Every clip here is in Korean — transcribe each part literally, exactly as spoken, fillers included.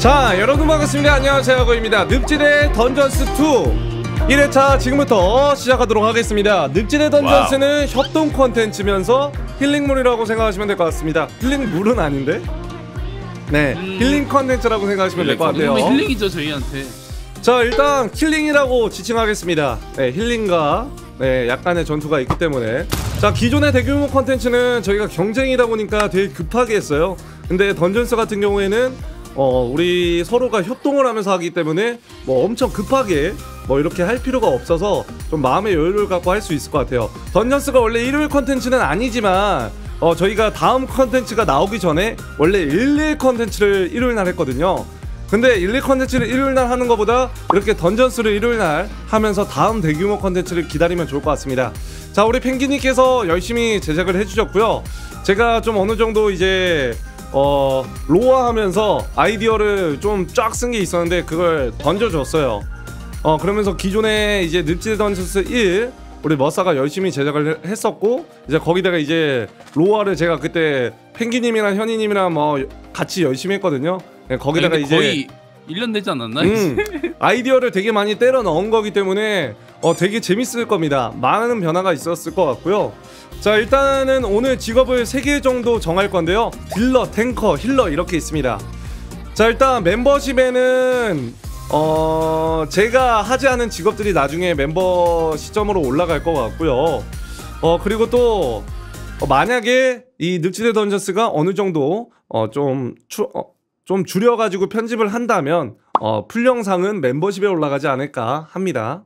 자, 여러분 반갑습니다. 안녕하세요, 고입니다. 늪지대 던전스 투 일 회차 지금부터 시작하도록 하겠습니다. 늪지대 던전스는 와우. 협동 컨텐츠면서 힐링물이라고 생각하시면 될 것 같습니다. 힐링물은 아닌데? 네, 음... 힐링 컨텐츠라고 생각하시면 될 것 같아요. 힐링이죠, 저희한테. 자, 일단 힐링이라고 지칭하겠습니다. 네, 힐링과 네, 약간의 전투가 있기 때문에. 자, 기존의 대규모 컨텐츠는 저희가 경쟁이다 보니까 되게 급하게 했어요. 근데 던전스 같은 경우에는 어 우리 서로가 협동을 하면서 하기 때문에 뭐 엄청 급하게 뭐 이렇게 할 필요가 없어서 좀 마음의 여유를 갖고 할 수 있을 것 같아요. 던전스가 원래 일요일 컨텐츠는 아니지만 어 저희가 다음 컨텐츠가 나오기 전에 원래 일일 컨텐츠를 일요일날 했거든요. 근데 일일 컨텐츠를 일요일날 하는 것보다 이렇게 던전스를 일요일날 하면서 다음 대규모 컨텐츠를 기다리면 좋을 것 같습니다. 자, 우리 펭귄님께서 열심히 제작을 해주셨고요. 제가 좀 어느 정도 이제 어 로아 하면서 아이디어를 좀 쫙 쓴 게 있었는데 그걸 던져줬어요. 어 그러면서 기존에 이제 늪지대 던전스 일 우리 머싸가 열심히 제작을 했었고, 이제 거기다가 이제 로아를 제가 그때 펭귄님이랑 현이님이랑 뭐 같이 열심히 했거든요. 거기다가 아니, 이제 거의 일 년 되지 않았나? 음, 아이디어를 되게 많이 때려 넣은 거기 때문에 어 되게 재밌을 겁니다. 많은 변화가 있었을 것 같고요. 자, 일단은 오늘 직업을 세 개 정도 정할 건데요. 딜러, 탱커, 힐러 이렇게 있습니다. 자, 일단 멤버십에는 어 제가 하지 않은 직업들이 나중에 member 시점으로 올라갈 것 같고요. 어 그리고 또 어, 만약에 이 늪지대 던전스가 어느 정도 어 좀 추 어, 좀 줄여가지고 편집을 한다면 어 풀 영상은 멤버십에 올라가지 않을까 합니다.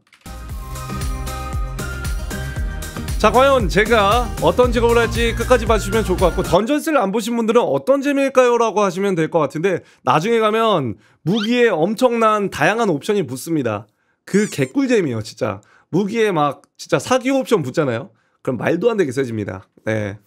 자, 과연 제가 어떤 직업을 할지 끝까지 봐주시면 좋을 것 같고, 던전스를 안 보신 분들은 어떤 재미일까요? 라고 하시면 될 것 같은데, 나중에 가면 무기에 엄청난 다양한 옵션이 붙습니다. 그 개꿀잼이에요, 진짜. 무기에 막 진짜 사기 옵션 붙잖아요. 그럼 말도 안 되게 세집니다. 네.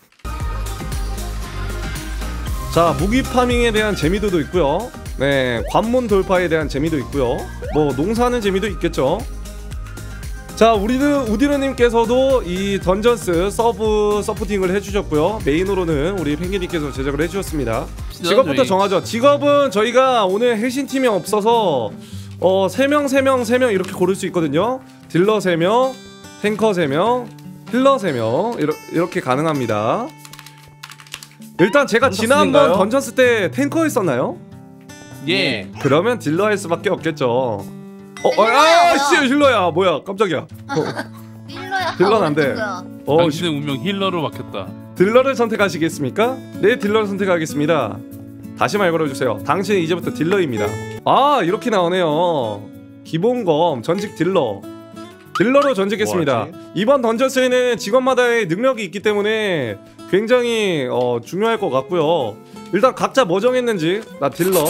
자, 무기 파밍에 대한 재미도 있고요. 네, 관문 돌파에 대한 재미도 있고요. 뭐 농사하는 재미도 있겠죠. 자, 우리는 우디르님께서도 이 던전스 서브 서포팅을 해주셨고요. 메인으로는 우리 펭귄님께서 제작을 해주셨습니다. 직업부터 정하죠. 직업은 저희가 오늘 해신팀이 없어서 어 세 명 세 명 세 명 이렇게 고를 수 있거든요. 딜러 세 명, 탱커 세 명, 힐러 세 명 이러, 이렇게 가능합니다. 일단 제가 지난번 던전스 때 탱커 했었나요? 예. 그러면 딜러 할 수밖에 없겠죠. 어, 어, 아, 씨, 힐러야. 뭐야, 깜짝이야. 어. 힐러야. 딜러는 안 돼. 어, 당신의 운명 힐러로 바뀌었다. 딜러를 선택하시겠습니까? 네, 딜러를 선택하겠습니다. 다시 말 걸어주세요. 당신은 이제부터 딜러입니다. 아, 이렇게 나오네요. 기본검, 전직 딜러. 딜러로 전직했습니다. 뭐하지? 이번 던전스에는 직업마다의 능력이 있기 때문에 굉장히 어, 중요할 것 같고요. 일단 각자 뭐 정했는지. 나 딜러.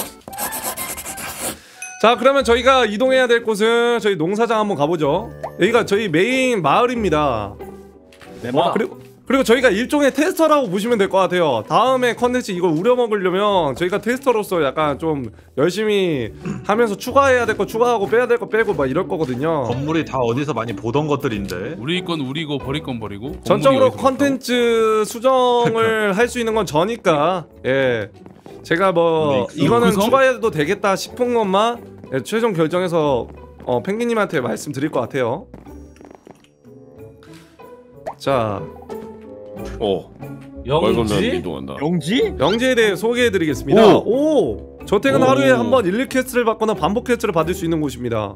자, 그러면 저희가 이동해야 될 곳은 저희 농사장 한번 가보죠. 여기가 저희 메인 마을입니다. 와, 그리고, 그리고 저희가 일종의 테스터라고 보시면 될 것 같아요. 다음에 컨텐츠 이걸 우려먹으려면 저희가 테스터로서 약간 좀 열심히 하면서 추가해야 될 거 추가하고 빼야 될 거 빼고 막 이럴 거거든요. 건물이 다 어디서 많이 보던 것들인데 우리 건 우리고 버릴 건 버리고 전적으로 컨텐츠 수정을 할 수 있는 건 저니까 예, 제가 뭐 이거는 구성? 추가해도 되겠다 싶은 것만 예, 최종 결정해서 어, 펭귄님한테 말씀드릴 것 같아요. 자, 오, 영지? 영지? 영지에 대해 소개해드리겠습니다. 오! 오! 저택은 오. 하루에 한번 일일 퀘스트를 받거나 반복 퀘스트를 받을 수 있는 곳입니다.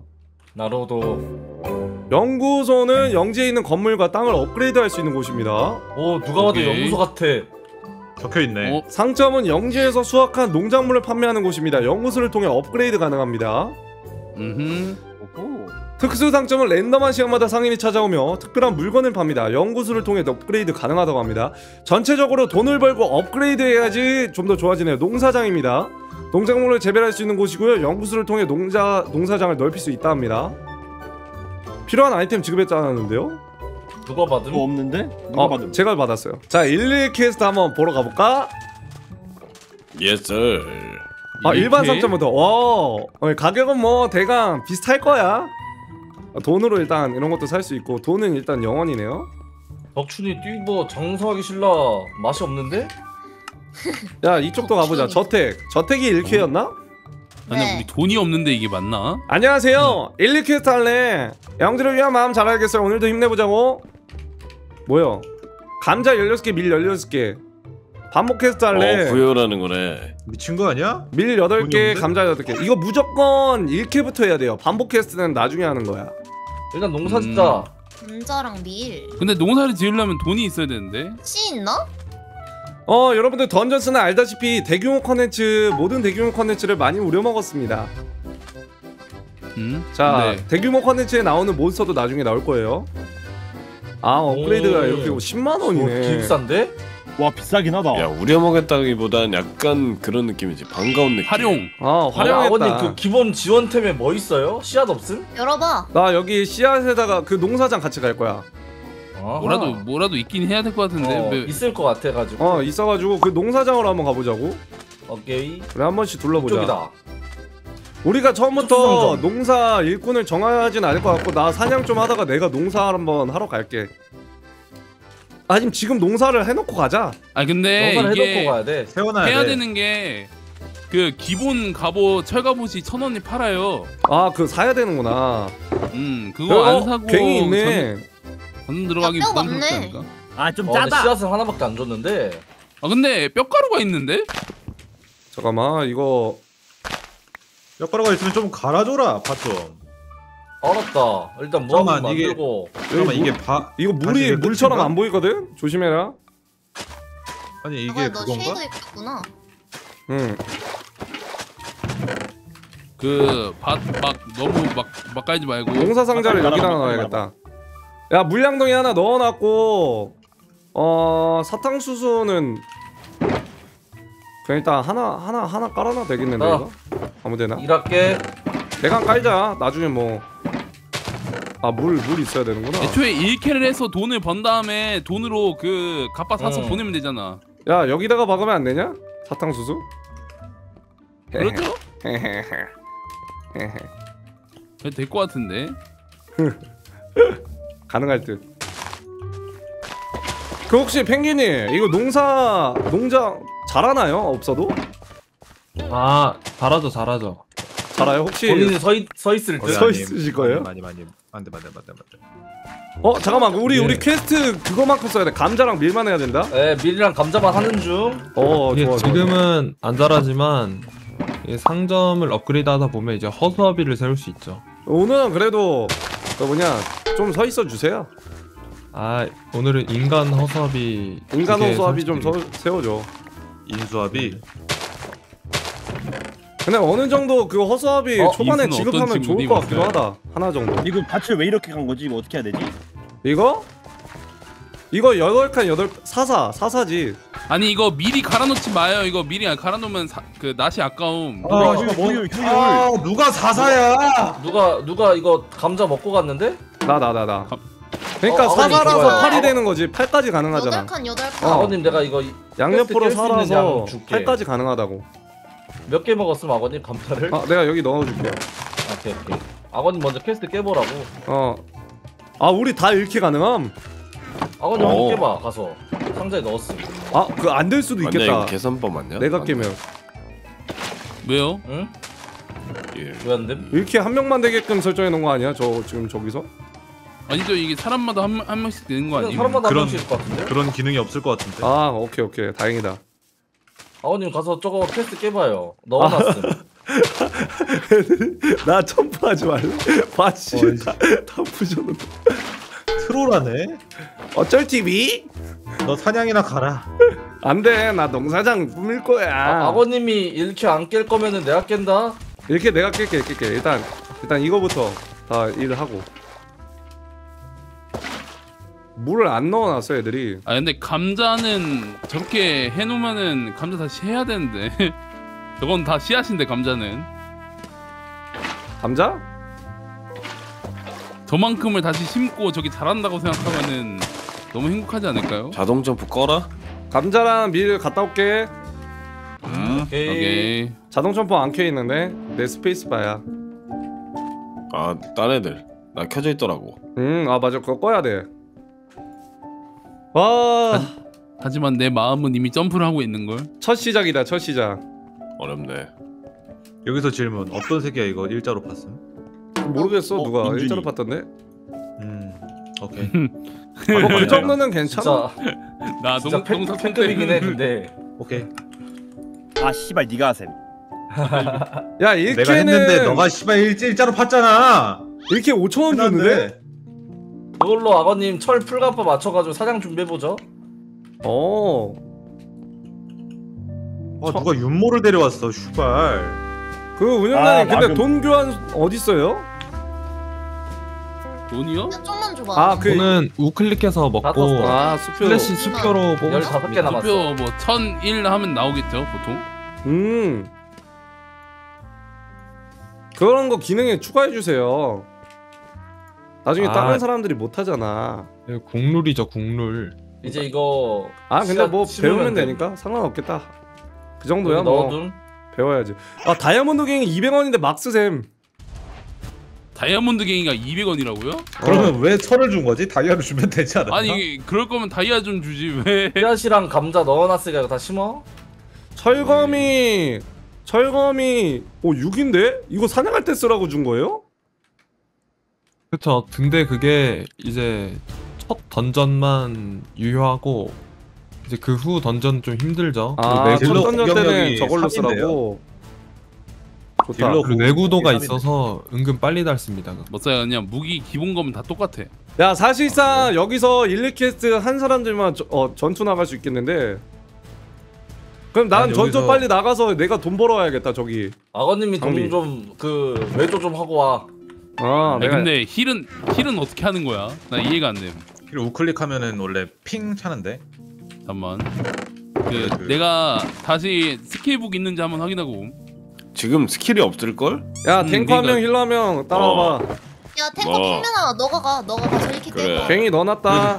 나로도. 연구소는 영지에 있는 건물과 땅을 업그레이드할 수 있는 곳입니다. 오, 누가 봐도 연구소 같아. 적혀있네. 어? 상점은 영지에서 수확한 농작물을 판매하는 곳입니다. 연구소를 통해 업그레이드 가능합니다. 음흠. 특수 상점은 랜덤한 시간마다 상인이 찾아오며 특별한 물건을 팝니다. 연구소를 통해 업그레이드 가능하다고 합니다. 전체적으로 돈을 벌고 업그레이드 해야지 좀 더 좋아지네요. 농사장입니다. 농작물을 재배할 수 있는 곳이고요. 연구소를 통해 농자, 농사장을 넓힐 수 있다 합니다. 필요한 아이템 지급했지 않았는데요? 누가 받음? 뭐 없는데? 누가 어, 받음? 제가 받았어요. 자, 일일 퀘스트 한번 보러 가볼까? 예스 sir. 아, 일반 상점부터. 와, 가격은 뭐 대강 비슷할 거야. 돈으로 일단 이런 것도 살 수 있고 돈은 일단 영원이네요. 덕춘이 띠버 장사하기 싫라. 맛이 없는데? 야, 이쪽도 가보자. 저택. 저택이 일 큐였나? 아니 네. 우리 돈이 없는데 이게 맞나? 안녕하세요. 일, 이 퀘스트 할래. 영들을 위한 마음 잘 알겠어요. 오늘도 힘내보자고. 뭐야? 감자 열여섯 개, 밀 열여섯 개. 반복 퀘스트 할래. 어 구요라는 거네. 미친 거 아니야? 밀 여덟 돈이 개, 없는데? 감자 여덟 개. 이거 무조건 일 쾌부터 해야 돼요. 반복 퀘스트는 나중에 하는 거야. 일단 농사 음. 짓자. 감자랑 밀. 근데 농사를 지으려면 돈이 있어야 되는데. 씨 있나? 어, 여러분들 던전스는 알다시피 대규모 컨텐츠, 모든 대규모 컨텐츠를 많이 우려먹었습니다. 음? 자, 네. 대규모 컨텐츠에 나오는 몬스터도 나중에 나올 거예요. 아, 업그레이드가 오. 이렇게 십만 어, 원이네. 비싼데? 와 비싸긴 하다. 야 우려먹었다기보단 약간 그런 느낌이지. 반가운 느낌. 활용. 아, 아니, 아버님 활용했다. 그 기본 지원템에 뭐 있어요? 씨앗 없음? 열어봐. 나 여기 씨앗에다가 그 농사장 같이 갈 거야. 아하. 뭐라도 뭐라도 있긴 해야 될 것 같은데. 어, 뭐- 있을 것 같아가지고. 어, 있어가지고 그 농사장으로 한번 가보자고. 오케이. 그래, 한 번씩 둘러보자. 이쪽이다. 우리가 처음부터 특수성점. 농사 일꾼을 정하진 않을 것 같고, 나 사냥 좀 하다가 내가 농사 한번 하러 갈게. 아니면 지금 농사를 해놓고 가자. 아 근데 농사를 이게 해놓고 가야 돼. 세워놔야 해야 돼. 되는 게 그 기본 갑옷 철갑옷이 천 원이 팔아요. 아, 그 사야 되는구나. 음 그거 어, 안 사고 갱이 있네. 전 들어가기 야, 뼈가 부담스럽지 없네. 않을까? 아 좀 어, 근데 짜다. 씨앗은 하나밖에 안 줬는데. 아 근데 뼈가루가 있는데? 잠깐만, 이거 뼈가루가 있으면 좀 갈아줘라 파 좀. 알았다. 일단 무한물 잠깐만, 이게- 만들고. 잠깐만 물- 이게 바 이거 다시 물이 이게 물처럼 끝인가? 안 보이거든. 조심해라. 아니 이게 이게 너 그건가? 쉐이도 입혔구나. 응. 그밭막 너무 막 막 깔지 말고. 농사 상자를 잠깐 여기다 말아봐, 넣어야겠다. 야, 물량동이 하나 넣어놨고, 어 사탕수수는 그냥 일단 하나 하나 하나 깔아놔 되겠는데 어. 이거? 아무데나. 일할게. 대강 깔자. 나중에 뭐. 아, 물 물 있어야 되는구나. 애초에 일 킬을 해서 돈을 번 다음에 돈으로 그 갑바 사서 어. 보내면 되잖아. 야, 여기다가 박으면 안 되냐? 사탕수수? 그렇죠? 그래도 될 것 같은데. 가능할 듯. 그 혹시 펭귄이 이거 농사 농장 잘하나요? 없어도? 아 잘하죠 잘하죠. 잘해요? 혹시 본인이 서, 있, 서 있을 때. 어, 서 있으실 거예요? 많이 많이 안돼 안돼 안돼 안돼. 어, 잠깐만. 우리 예. 우리 퀘스트 그거만큼 써야 돼. 감자랑 밀만 해야 된다. 네, 밀이랑 감자만 하는 중. 어, 이게 좋아. 좋아. 지금은 안 잘하지만 이 상점을 업그레이드하다 보면 이제 허수아비를 세울 수 있죠. 오늘은 그래도 그 뭐냐 좀 서 있어 주세요. 아 오늘은 인간 허수아비 인간 두 개 호수아비 좀 서, 설치드리겠습니다. 세워줘. 인수합이 근데 어느 정도 그 허수아비 어, 초반에 이수는 지급하면 어떤 좋을 친구니, 것 같기도 맞아요? 하다. 하나 정도. 이거 밭을 왜 이렇게 간 거지? 이거 어떻게 해야 되지? 이거? 이거 여덟 칸 여덟 사사 사사지. 아니 이거 미리 갈아놓지 마요. 이거 미리 갈아놓으면 사, 그 낫이 아까움. 아, 이거 뭐 이거 이거 아 누가 사사야? 누가 누가 이거 감자 먹고 갔는데? 나 나 나 나. 그러니까 어, 아버님 사사라서 좋아요. 팔이 되는 거지. 팔까지 가능하잖아. 여덟 칸 여덟 칸. 어. 아버님 내가 이거 양옆으로 깰수 있는 살아서 양 줄게. 팔까지 가능하다고. 몇 개 먹었음 아버님 감자를? 아, 내가 여기 넣어줄게. 아, 오케이 오케이. 아버님 먼저 퀘스트 깨보라고. 어. 아, 우리 다 이렇게 가능함? 아버님 어. 한번 깨봐 가서 상자에 넣었음. 아, 그 안 될 수도 맞냐 있겠다. 이거 계산법 맞냐? 내가 맞네. 깨면 왜요? 응? 예. 왜 안 됨? 이렇게 한 명만 되게끔 설정해 놓은 거 아니야? 저 지금 저기서? 아니죠 이게 사람마다 한, 한 명씩 되는 거 그냥 아니에요? 사람마다 한 그런- 명씩일 것 같은데? 그런 기능이 없을 것 같은데. 아, 오케이 오케이. 다행이다. 아버님 가서 저거 퀘스트 깨봐요. 넣어놨음. 나 점프하지 말래. 바지 어이. 다, 다 부셔놓고. 트롤하네. 어쩔 티비? 너 사냥이나 가라. 안돼. 나 농사장 꾸밀 거야. 아, 아버님이 이렇게 안 깰 거면은 내가 깬다? 이렇게 내가 깰게 깰게. 일단 일단 이거부터 다 일을 하고. 물을 안 넣어놨어 애들이. 아 근데 감자는 저렇게 해놓으면은 감자 다시 해야 되는데 저건 다 씨앗인데 감자는 감자? 저만큼을 다시 심고 저기 자란다고 생각하면은 너무 행복하지 않을까요? 자동 점프 꺼라. 감자랑 밀 갔다 올게. 음. 오케이. 오케이. 자동 점프 안 켜 있는데 내 스페이스 바야. 아, 딴 애들 나 켜져 있더라고. 음, 아 맞아. 그거 꺼야 돼. 와, 하지만 내 마음은 이미 점프를 하고 있는 걸. 첫 시작이다. 첫 시작. 어렵네. 여기서 질문. 어떤 색이야 이거 일자로 봤음? 모르겠어 어, 누가 민준이. 일자로 봤던데. 음. 오케이. 뭐 그 정도는 괜찮아. 진짜 나 진짜 농, 팬, 농사 팬급이긴 해 근데. 오케이. 아 씨발 니가 하셈. 야 내가 일케는 했는데 너가 씨발 일, 일자로 봤잖아. 일케 오천 원 줬는데. 그걸로 아버님 철 풀갑바 맞춰가지고 사냥 준비해보죠. 어. 아 누가 윤모를 데려왔어 슈발. 그 운영자님 아, 근데 막음. 돈 교환 어디 있어요? 돈이요? 그냥 좀만 줘봐. 아 그. 저는 우클릭해서 먹고 떴어. 아 수표. 플래시 수표로 뽑았어. 열다섯 개 남았어. 투표 뭐 천일 하면 나오겠죠 보통. 음. 그런 거 기능에 추가해 주세요. 나중에 아. 다른 사람들이 못 하잖아. 예, 국룰이죠 국룰. 이제 이거 아 근데 씨앗 뭐 심으면 배우면 돼. 되니까 상관없겠다. 그 정도야 여기 뭐 넣어둔. 배워야지. 아 다이아몬드 갱이 이백 원인데 막스셈. 다이아몬드 갱이가 이백 원이라고요? 그러면 왜 철을 준 거지? 다이아를 주면 되지 않을까? 아니 그럴 거면 다이아 좀 주지 왜? 씨앗이랑 감자 넣어놨으니까 이거 다 심어. 철검이 철검이 오 육인데? 이거 사냥할 때 쓰라고 준 거예요? 그쵸. 근데 그게 이제 첫 던전만 유효하고 이제 그 후 던전 좀 힘들죠. 아, 그리고, 첫 딜러 던전 때는 공격력이 저걸로 삼인데요? 쓰라고. 좋다. 딜러 그리고 내구도가 삼인데. 있어서 은근 빨리 닳습니다. 뭐 써야 그냥 무기 기본 거면 다 똑같아. 야 사실상 여기서 일리캐스트 한 사람들만 저, 어, 전투 나갈 수 있겠는데. 그럼 난 아니, 전투 여기서- 빨리 나가서 내가 돈 벌어야겠다 저기. 아버님이 장비. 돈 좀 그 외조 좀 하고 와. 아 아니, 내가 근데 힐은 힐은 어떻게 하는 거야? 나 이해가 안 돼. 이렇게 우클릭하면은 원래 핑 차는데. 잠만. 그 그- 내가 다시 스킬북 있는지 한번 확인하고. 지금 스킬이 없을 걸? 야 음, 탱커 한 명 그러니까- 힐러 한 명 따라와봐. 야 탱커 뭐. 핑면아 너가 가. 너가 가서 이렇게 그래. 깨봐. 갱이 넣어놨다.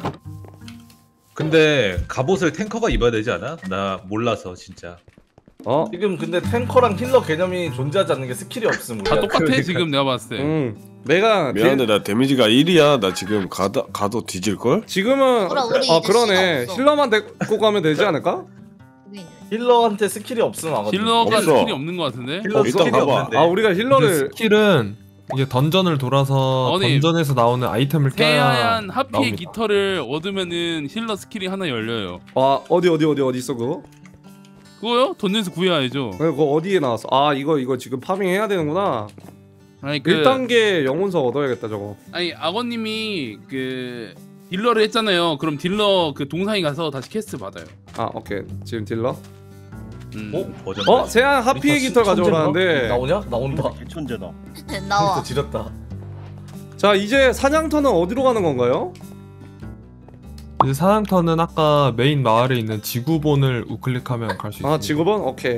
근데 갑옷을 탱커가 입어야 되지 않아? 나 몰라서 진짜. 어? 지금 근데 탱커랑 힐러 개념이 존재하지 않는 게 스킬이 없음 다 우리한테. 똑같아 그러니까. 지금 내가 봤을 때. 응. 내가 미안한데 나 데미지가 일이야. 나 지금 가다 가도 뒤질 걸? 지금은 뭐라, 우리 어 이제 그러네. 시간 없어. 힐러만 데리고 가면 되지 않을까? 여기 있네. 힐러한테 스킬이 없음 아버님. 힐러가 없어. 스킬이 없는 것 같은데. 힐러 일단 스킬이 봐봐. 없는데. 아 우리가 근데 힐러를 스킬은 이게 던전을 돌아서 어머님, 던전에서 나오는 아이템을 껴야 새하얀 하피의 나옵니다. 깃털을 얻으면은 힐러 스킬이 하나 열려요. 아 어디 어디 어디 어디 있어 그거? 그거요? 던전에서 구해야죠. 그거 어디에 나왔어? 아 이거 이거 지금 파밍 해야 되는구나. 아니 그 일 단계 영혼석 얻어야겠다 저거. 아니 아버님이 그 딜러를 했잖아요. 그럼 딜러 그 동상에 가서 다시 퀘스트 받아요. 아 오케이 지금 딜러. 음. 어? 버전. 어 세안 하피의 깃털 가져오라는데. 나오냐? 나온다. 개천재다. 나와. 또 지렸다. 자 이제 사냥터는 어디로 가는 건가요? 이제 사냥터는 아까 메인 마을에 있는 지구본을 우클릭하면 갈 수 있습니다. 아 지구본 오케이.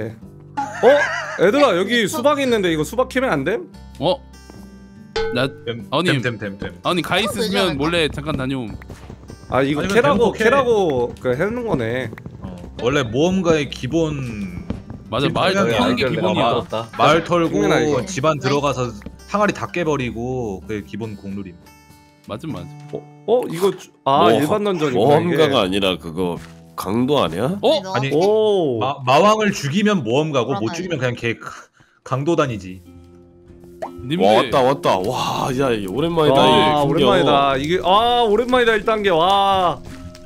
어 얘들아 여기 수박 있는데 이거 수박 캐면 안 됨? 어? 나 아버님. 됨됨됨됨. 아니 가 있으면 몰래 잠깐 다녀옴. 아 이거 아니면 캐라고 뱀도 캐. 캐라고 그 해놓는 거네. 어, 원래 모험가의 기본 맞아 지금 마을 그냥 타는 게 알결 내가 기본이야. 만들었다. 마을 털고 흉내나, 이거. 집안 들어가서 항아리 다 깨버리고 그게 기본 공룰임. 맞음 맞음. 어 이거 주- 아 뭐, 일반 던전이구나 모험가가 이게. 아니라 그거 강도 아니야? 어? 너? 아니 오. 마, 마왕을 죽이면 모험가고 못 그러면- 죽이면 그냥 걔 강도단이지. 님들 와 왔다 왔다. 와야 오랜만이다. 와 이 풍경. 오랜만이다 이게 아 오랜만이다 일 단계 와.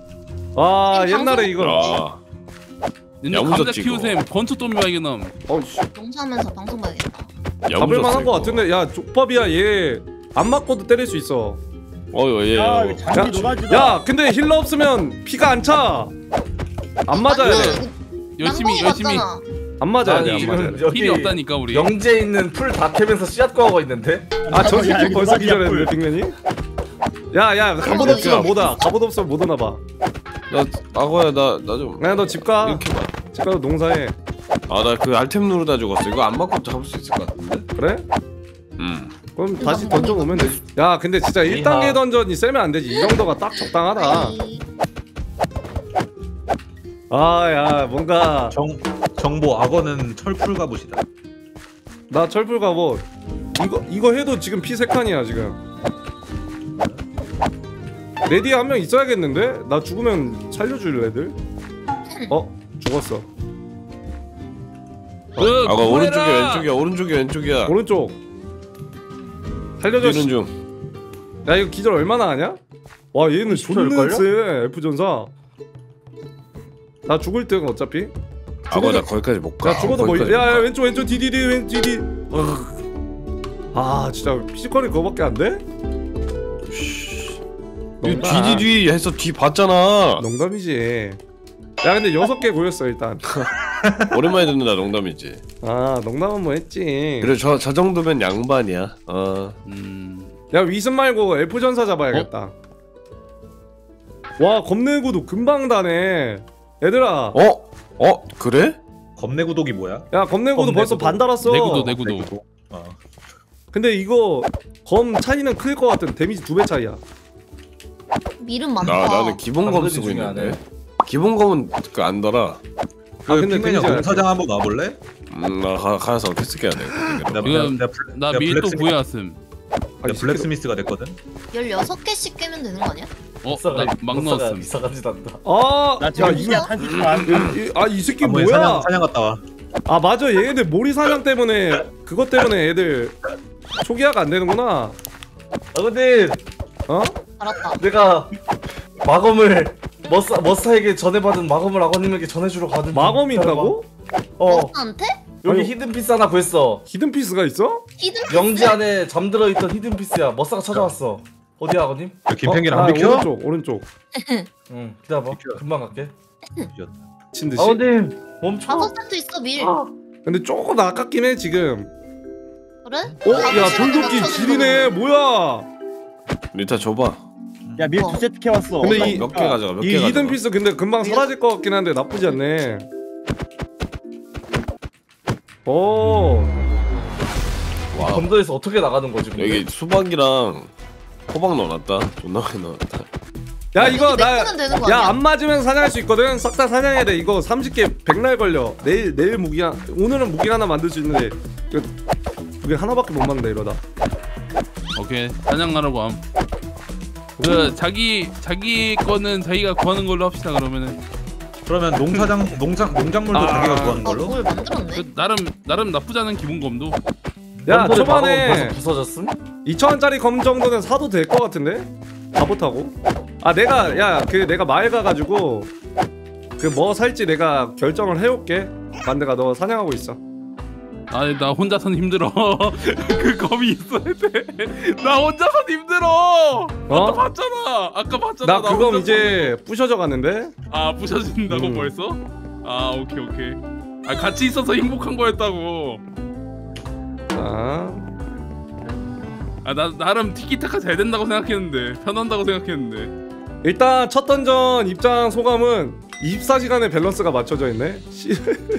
와 이 옛날에 방송- 이거 아, 님들 야무졌지, 감자 키우셈 건투 또미 발견함. 어씨 농사하면서 방송 봐야겠다. 잡을만한 거 같은데 야 족밥이야 얘 안 맞고도 때릴 수 있어. 어여 얘. 야 어. 이거 장비 놀아주다. 야 근데 힐러 없으면 피가 안 차. 안 맞아야 아니야, 돼. 이거 열심히 남동이 열심히 맞잖아. 안 맞아야 돼. 아니, 안 맞아야 돼. 지금 여기 힐이 없다니까 우리. 영재 있는 풀 다 캐면서 씨앗 구하고 있는데. 아저 야, 새끼 여기 벌써 노가리야, 기절했는데 뿔. 빅맨이? 야야 갑옷 야, 없으면 야. 뭐다. 갑옷 없으면 못 오나 봐. 나 악어야 나 나 좀 그냥 너 집 가. 이렇게 봐. 집 가서 농사해. 아 나 그 알템 누르다 죽었어. 이거 안 맞고 잡을 수 있을 것 같은데? 그래? 음. 그럼 다시 던져 오면 되지. 야 근데 진짜 일 단계 이하. 던전이 세면 안 되지. 이 정도가 딱 적당하다. 아이, 아 야 뭔가 정 정보 악어는 철풀 갑옷이다. 나 철풀 갑옷 이거 이거 해도 지금 피 세 칸이야 지금. 레디 한 명 있어야겠는데? 나 죽으면 살려줄 애들. 어 죽었어. 으, 아가 오른쪽이야 구해라! 왼쪽이야 오른쪽이야 왼쪽이야. 오른쪽. 살려줘. 뛰는 씨. 중. 야 이거 기절 얼마나 하냐? 와 얘는 이십 존나 초일걸요? 세 F 전사. 나 죽을 듯 어차피. 아가 나 거기까지 못 가. 야 죽어도 뭐 거기까지 야, 야 못 가. 왼쪽 왼쪽 디디디 왼 디디. 아 진짜 피지컬이 그거밖에 안 돼? 이 뒤뒤뒤 해서 뒤 봤잖아. 농담이지. 야 근데 여섯 개 고였어 일단. 오랜만에 듣는다 농담이지. 아 농담은 뭐 했지. 그래 저 저 정도면 양반이야. 어. 음. 야 위슨 말고 F 전사 잡아야겠다. 와 겁내구도 금방 다네. 얘들아. 어? 어? 그래? 겁내 구독이 뭐야? 야 겁내구도 겁내 벌써 구독. 반 달았어. 내구도 내구도. 구독. 어. 근데 이거 검 차이는 클 것 같은 데미지 두 배 차이야. 밀은 많다. 나 나는 기본검 당근이 쓰고 중요하네. 있는데. 기본검은 그 안 달아. 그 아, 근데 핑맨이야 데미지가 농사장 한번 와볼래? 음나 가서 어떻게 쓸게 안 돼. 내가 지금 내가 블- 나 내가 밀 또 블랙스미- 구해왔음. 내가 블랙스미스가 됐거든. 열여섯 개씩 깨면 되는 거 아니야? 어? 나 막 넣었음. 비싸가지 난다. 아, 나 야 지금 이거 이거 한 시간 아 이 새끼 아, 뭐야? 뭐야? 사냥 사냥 갔다 와. 아 맞아 얘네들 모리 사냥 때문에 그것 때문에 애들 초기화가 안 되는구나. 아버님 어? 알았다. 내가 마검을 머싸 머싸에게 전해받은 마검을 아버님에게 전해주러 가는. 마검이 중. 있다고? 어 너한테? 여기 아유. 히든 피스 하나 구했어. 히든 피스가 있어? 히든 영지 안에 잠들어 있던 히든 피스야. 머싸가 찾아왔어. 어디야 아버님? 김평균 아 안 비켜? 오른쪽 오른쪽. 응 기다려봐. 비켜. 금방 갈게. 친 듯이. 아버님 멈춰. 다섯 세트 있어 밀. 아. 근데 조금 아깝긴 해 지금. 그래? 어? 야 돌도끼 지리네 뭐야? 리타 줘봐. 야밀 두 세트 캐왔어. 근데 이- 몇 개 가져가 몇 이 개 가져가. 히든 피스 근데 금방 사라질 것 같긴 한데 나쁘지 않네. 오. 와 검도에서 어떻게 나가는 거지? 근데? 여기 수박이랑 호박 넣어놨다. 존나 많이 넣어놨다. 야 이거 나. 면 되는 거 야 아니야? 안 맞으면 사냥할 수 있거든. 싹 다 사냥해야 돼. 이거 삼십 개 백날 걸려. 내일 내일 무기 한 오늘은 무기 하나 만들 수 있는데 이거 무기 하나밖에 못 만든다 이러다. 오케이. 사냥하라고 함. 그 자기 자기 거는 자기가 구하는 걸로 합시다 그러면은. 그러면 농사장 농장 농작물도 아. 자기가 구하는 걸로? 뭘 만들었네? 그 나름 나름 나쁘지 않은 기본검도. 야 검도의 마검은 초반에 벌써 부서졌음? 이천 원짜리 검 정도는 사도 될 것 같은데? 바보타고. 아 내가 야 그 내가 마을 가가지고 그 뭐 살지 내가 결정을 해올게. 만드가 너 사냥하고 있어. 아니 나 혼자선 힘들어. 그 검이 있어야 돼. 나 혼자선 힘들어. 아까 봤잖아. 아까 봤잖아. 나 그검 혼자선. 이제 부셔져 갔는데. 아 부셔진다고 음. 벌써? 아 오케이 오케이. 아 같이 있어서 행복한 거였다고. 자. 아 나 나름 티키타카 잘 된다고 생각했는데 편한다고 생각했는데. 일단 첫 던전 입장 소감은 이십사 시간의 밸런스가 맞춰져 있네. 씨.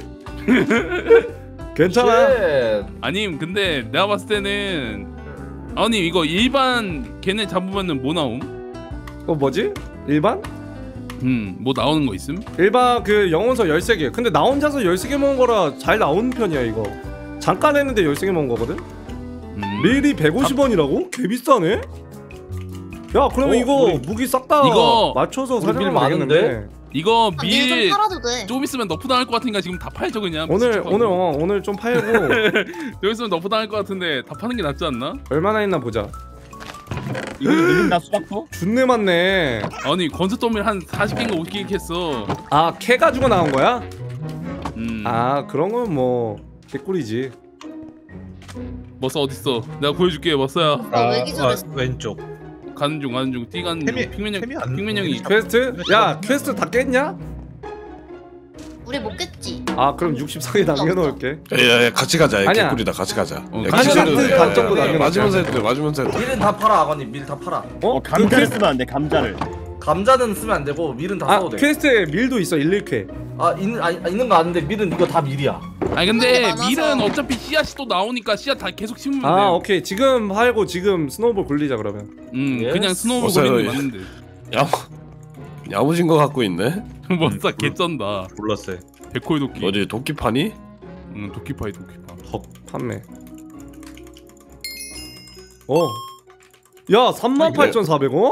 괜찮아. 쉣. 아님 근데 내가 봤을 때는 아니 이거 일반 걔네 잡으면은 뭐 나옴? 어 뭐지? 일반? 음뭐 나오는 거 있음? 일반 그 영혼서 열세 개. 근데 나 혼자서 열세 개 먹은 거라 잘 나오는 편이야 이거. 잠깐 했는데 열세 개 먹은 거거든? 음. 밀이 백오십 원이라고? 개 비싸네? 야 그러면 어, 이거 우리- 무기 싹 다 이거- 맞춰서 우리 밀 사냥하면 많은데? 되겠는데. 이거 아, 밀좀 밀 팔아도 돼. 좀 있으면 너프 당할 것 같으니까 지금 다 팔죠 그냥. 오늘 미치겠다고. 오늘 어, 오늘 좀 팔고 여기 있으면 너프 당할 것 같은데 다 파는 게 낫지 않나? 얼마나 있나 보자. 이거 밀린다 수박도? 준내 맞네. 아니 건스톱밀 한 사십 개인가 오십 개 했어. 아 캐 가지고 나온 거야? 음. 아 그런 건 뭐 개꿀이지. 머싸 어딨어? 내가 보여줄게 머싸야. 너 왜 기절했어? 아, 왼쪽. 가는 중 가는 중 뛰 가는 중. 템이- 핑맨 형 템이 안- 핑맨 형이 퀘스트? 야 퀘스트 다 깼냐? 우리 못 깼지. 아 그럼 육십사 개 남겨놓을게. 야야 같이 가자. 야, 아니야. 개꿀이다 같이 가자. 어, 야, 같이 기절해도 가자. 돼. 관점도 야, 야, 남겨놓자. 맞으면서 해도 돼. 맞으면서 해도 돼. 밀은 다 팔아 아버님. 밀 다 팔아. 어? 어 그 감자를 퀘- 쓰면 안돼 감자를. 감자는 쓰면 안 되고 밀은 다 아 써도 돼. 퀘스트에 밀도 있어 일일쾌. 아 있는 아 있는 거 아는데 밀은 이거 다 밀이야. 아니 그런 근데 게 많아서. 밀은 어차피 씨앗이 또 나오니까 씨앗 다 계속 심으면 아 돼요. 오케이 지금 팔고 지금 스노우볼 굴리자 그러면. 음 예스. 그냥 스노우볼 어서 걸리는 게 여- 맞는데. 야 야무진 거 갖고 있네. 머싸 개쩐다. 몰랐어요. 백호의 도끼. 어디 도끼 파니? 응 도끼파이 도끼파. 헉 판매. 어. 야 삼만 팔천사백 원?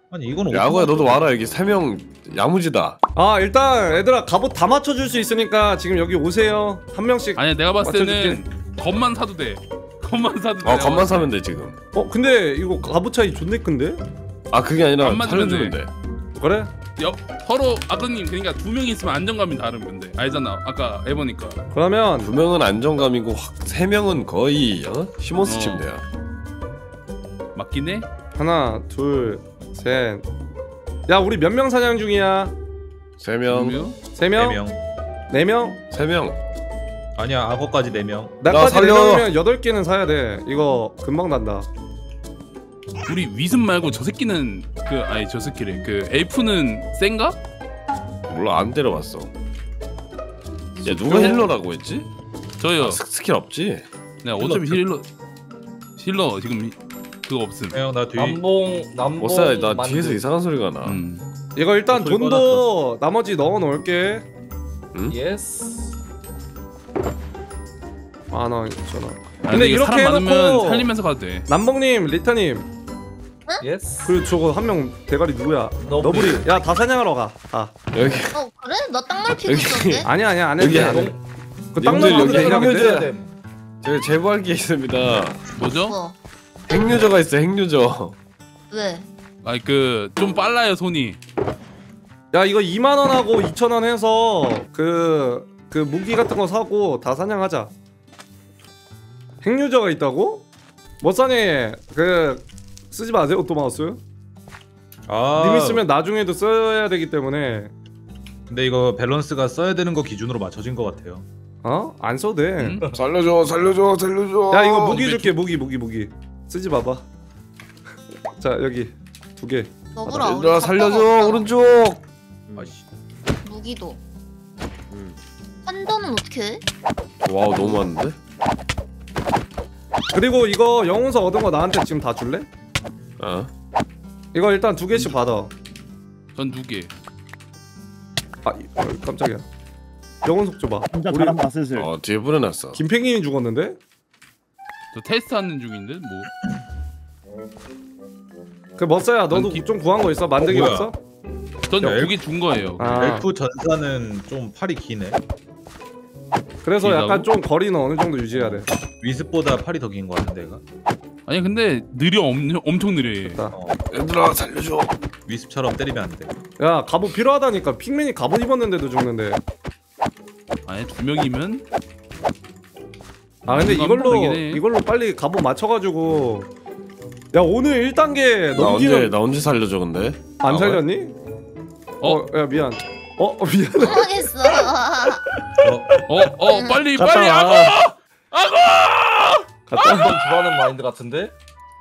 아니 이거는 야구야 너도 와라. 여기 세 명 야무지다. 아 일단 얘들아 갑옷 다 맞춰줄 수 있으니까 지금 여기 오세요. 한 명씩. 아니 내가 봤을 때는 맞춰줄게. 겁만 사도 돼. 겁만 사도 돼. 어 겁만 사면 돼 지금. 어 근데 이거 갑옷 차이 존내 큰데? 아 그게 아니라 안 맞으면 살려주면 돼. 돼. 그래? 옆 서로 아까님 그러니까 두 명이 있으면 안정감이 다른 건데 알잖아. 아까 해보니까. 그러면 두 명은 안정감이고 확 세 명은 거의 어? 시몬스 어. 침대야. 맞긴 해. 하나 둘 셋. 야 우리 몇 명 사냥 중이야? 세 명. 그러면 세 네 명? 명. 네 명? 세 명. 아니야 악어까지 네 명. 나까지 네 살려. 명이면 여덟 개는 사야 돼. 이거 금방 난다. 우리 위슴 말고 저 새끼는 그 아니 저 새끼래. 그 엘프는 센가? 몰라 안 때려봤어. 야 누가 힐러라고 했지? 저요. 아, 스, 스킬 없지? 네 어차피 힐러 힐러 지금 그거 없음. 형나 뒤. 남봉 남봉. 못사 나 만두. 뒤에서 이상한 소리가 나. 음. 이거 일단 소리 돈도 나머지 넣어 놓을게. 예스. 만 원, 이천 원. 아, 근데 이거 이렇게 사람 많으면 해놓고 살리면서 가도 돼. 남봉님, 리타님. 예스. 그리고 저거 한 명 대가리 누구야? 너구리. 너구리. 야 다 사냥하러 가. 다. 여기 어 그래? 나 땅말 피고 여기- 있었는데? 아니야 아니야 안 해도 여기 돼. 안 안 해. 해. 그 땅만 님들 가도 여기 되냐 해줘야 근데? 돼. 저기 제보할 게 있습니다. 뭐죠? 뭐? 핵유저가 있어 핵유저. 왜? 아니 그 좀 빨라요 손이. 야 이거 이만 원하고 이천 원 해서 그 그 무기 같은 거 사고 다 사냥하자. 핵유저가 있다고? 머싸니 그 쓰지 마세요 오토마우스. 아. 님 있으면 나중에도 써야 되기 때문에 근데 이거 밸런스가 써야 되는 거 기준으로 맞춰진 것 같아요. 어? 안 써도 돼. 응? 살려줘 살려줘 살려줘. 야 이거 무기 줄게 무기 무기 무기 쓰지 마봐. 자 여기 두 개. 너구라 우리 얘들아 갑바가 살려줘 없어. 오른쪽. 아씨. 무기도. 판단은 어떻게 해? 와우 너무 많은데? 그리고 이거 영웅석 얻은 거 나한테 지금 다 줄래? 어? 이거 일단 두 개씩 받아. 전 두 개. 아 이- 어, 깜짝이야. 영웅석 줘봐. 혼자 우리 잘한다 슬슬. 어 뒤에 뿌려놨어. 김팽님이 죽었는데? 저 테스트하는 중인데 뭐. 그 머싸야 너도 김- 좀 구한 거 있어? 만들기 어, 뭐야? 없어? 전 야, 두 개 준 거예요. 아 엘프 전사는 좀 팔이 기네. 그래서 길다고? 약간 좀 거리는 어느 정도 유지해야 돼. 위습보다 팔이 더 긴 거 같은데 얘가. 아니 근데 느려 엄, 엄청 느려 얘. 됐다. 어. 얘들아 살려줘. 위습처럼 때리면 안 돼. 야 갑옷 필요하다니까. 핑맨이 갑옷 입었는데도 죽는데. 아니 두 명이면 아 근데 뭔가 이걸로 깜빡이긴 해. 이걸로 빨리 갑옷 맞춰가지고. 야 오늘 일 단계 나 언제 넘기면 나 언제 살려줘 근데? 안 아, 살렸니? 어? 어 야 미안. 어, 어 미안. 당황했어. 어 어 빨리 갔다 빨리 와. 하고 하고. 갔다. 한번 좋아하는 마인드 같은데?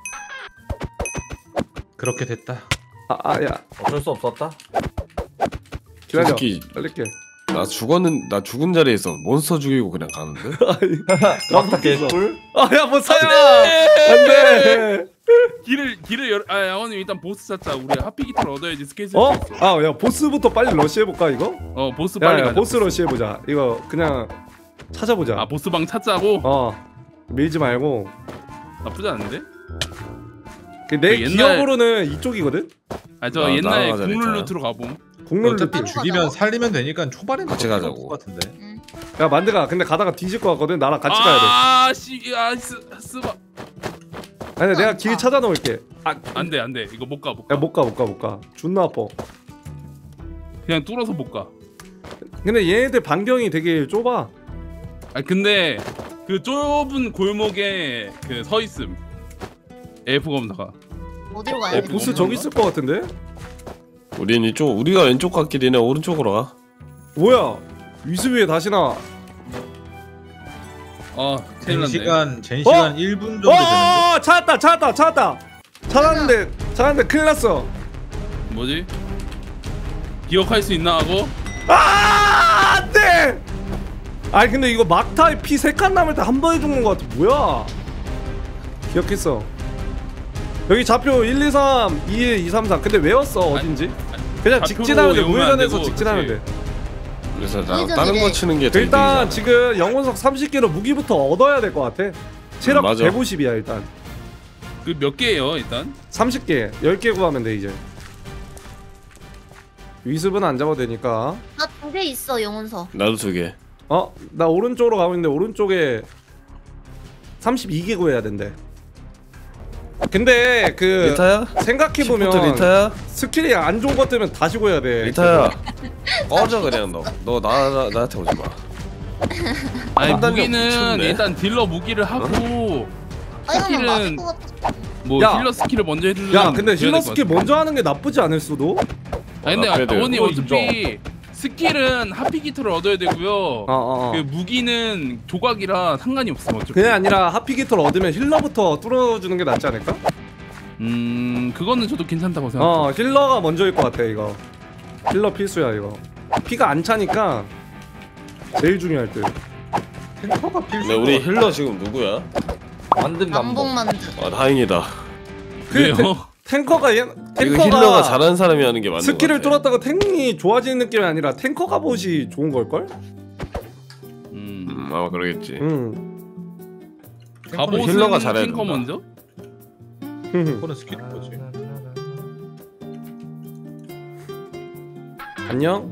그렇게 됐다. 아야 어쩔 수 없었다. 기다려. 솔직히 빨리게. 나 죽었는 나 죽은 자리에서 몬스터 죽이고 그냥 가는데? 막타 개꿀. 아야 뭐 사야. 안돼. 길을 길을 열. 아 양원님 일단 보스 찾자. 우리 하피 기타를 얻어야지 스케이트. 어? 아 야 보스부터 빨리 러시해 볼까 이거? 어 보스 빨리 야, 야 가자. 보스 러시해 보자. 이거 그냥 찾아보자. 아 보스 방 찾자고. 어 밀지 말고. 나쁘지 않은데? 그내 그 옛날- 기억으로는 이쪽이거든. 아 저 나- 옛날 나가자, 국룰 괜찮아. 루트로 가봄. 국룰 어차피 루트. 죽이면 살리면 되니까 초반에는 같이 그렇게 가자고. 없을 것 같은데. 야 만드가 근데 가다가 뒤질 것 같거든. 나랑 같이 가야 돼. 아씨아 스바. 아니 내가 길 아. 찾아놓을게. 아, 안돼 안돼 이거 못 가 못 가. 야 못 가 못 가 못 가. 존나 아파. 그냥 뚫어서 못 가. 근데 얘네들 반경이 되게 좁아. 아 근데 그 좁은 골목에 그 서 있음. 엘프 검사가. 어디로 어, 가야 돼? 보스 저기 있을 것 같은데? 우린 이쪽 우리가 왼쪽 갔길 얘네 오른쪽으로 가. 뭐야? 위스 위에 다시 나. 아 큰일 젠 났네. 시간 젠 시간 일 분 정도 되는데. 어 찾았다 찾았다 찾았다. 찾았는데 찾았는데 큰일 났어. 뭐지? 기억할 수 있나 하고? 아 안돼. 아니 근데 이거 막타에 피 세 칸 남을 때 한 번에 죽는 것 같아. 뭐야? 기억했어. 여기 좌표 일, 이, 삼, 이, 일, 이, 삼, 사. 근데 외웠어 어딘지? 그냥 좌표로 직진하면 돼. 외우면 안 우회전해서 되고, 직진하면 그치. 돼. 그래서 나 우회전이래. 다른 거 치는 게 더 일단 이득이잖아. 지금 영혼석 삼십 개로 무기부터 얻어야 될 것 같아. 체력 음, 맞아. 백오십이야 일단. 그 몇 개예요 일단? 삼십 개, 열 개 구하면 돼 이제. 위습은 안 잡아도 되니까. 나 두 개 있어 영혼서. 나도 두 개. 어? 나 오른쪽으로 가고 있는데 오른쪽에 삼십이 개 구해야 된대. 근데 그 리타야? 생각해보면 시프트 리타야? 스킬이 안 좋은 것 때문에 다시 구해야 돼. 리타야. 꺼져 그냥 너. 너 나 나 나한테 오지 마. 아니 판단력 무기는 미쳤네. 일단 딜러 무기를 하고 아 이거 스킬은- 맞을 것 같아. 뭐 야. 힐러 스킬을 먼저 해주는. 야 근데 힐러 스킬 먼저 하는 게 나쁘지 않을 수도? 아니 근데 아, 그래도 아버님 그거 어차피 스킬은 하피기트를 얻어야 되고요. 어, 어, 어. 그 무기는 조각이라 상관이 없어 어차피. 그게 아니라 하피기터를 얻으면 힐러부터 뚫어주는 게 낫지 않을까? 음 그거는 저도 괜찮다고 생각. 어 힐러가 먼저일 것 같아 이거. 힐러 필수야 이거. 피가 안 차니까 제일 중요할 듯. 탱커가 필수. 근데 우리 힐러 지금 누구야? 만든 남봉 남봉. 만두. 아 다행이다. 그 왜요? 탱- 탱커가 얘, 이거 탱커가 힐러가 잘하는 사람이 하는 게 맞는 스킬을 것 같아. 뚫었다고 탱이 좋아지는 느낌이 아니라 탱커 갑옷이 좋은 걸걸? 음. 음 아마 그러겠지. 응. 갑옷은 힐러가 잘해야 탱커 된다. 먼저? 탱커는 스킬인 거지. 안녕?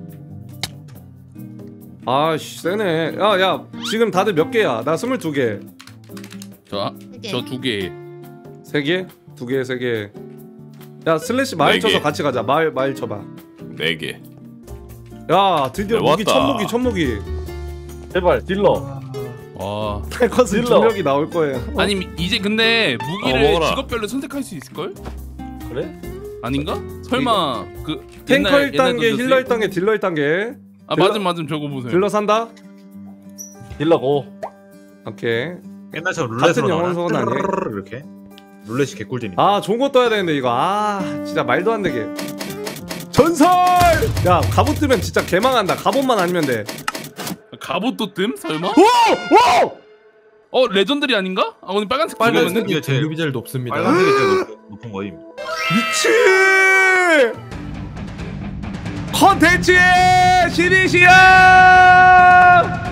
아씨 세네. 야야 지금 다들 몇 개야? 나 스물두 개. 세 개. 저저 두 개. 세 개? 두 개, 세 개. 야 슬래시 마일 네 개. 쳐서 같이 가자. 마일 마일 쳐봐. 네 개. 야 드디어 네, 무기 왔다. 첫 무기 첫 무기. 제발 딜러. 와. 탱커스 딜러. 중력이 나올 거예요. 아니 이제 근데 어, 무기를 먹어라. 직업별로 선택할 수 있을 걸? 그래? 아닌가? 설마 그 탱커 옛날- 일 단계, 옛날 힐러 일 던졌어요? 단계, 딜러 일 단계. 아 딜러- 맞음 맞음 저거 보세요. 딜러 산다? 딜러고. 오케이. 옛날처럼 같은 룰렛으로 영혼석은 나오나? 아니에요. 이렇게 룰렛이 개꿀잼이다. 아 좋은 거 떠야 되는데 이거 아 진짜 말도 안 되게. 전설! 야 갑옷 뜨면 진짜 개망한다. 갑옷만 아니면 돼. 갑옷도 뜸? 설마? 오! 오! 어 레전드리 아닌가? 아 오늘 빨간색 빨간색 찍었는데? 이게 제일 등급이 제일 높습니다. 빨간색이 제일 높, 높은 거임. 미친! 컨텐츠의 신이시여!